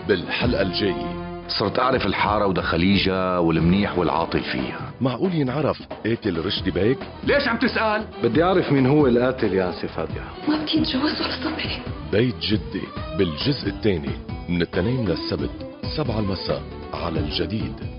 بالحلقة الجاية. صرت أعرف الحارة ودخليجها والمنيح والعاطل فيها. معقول ينعرف قاتل رشدي بيك؟ ليش عم تسأل؟ بدي أعرف مين هو القاتل يا سي فادية. ما بدي اتجوز ولا صبري. بيت جدي بالجزء الثاني من الاثنين للسبت 7 المساء على الجديد.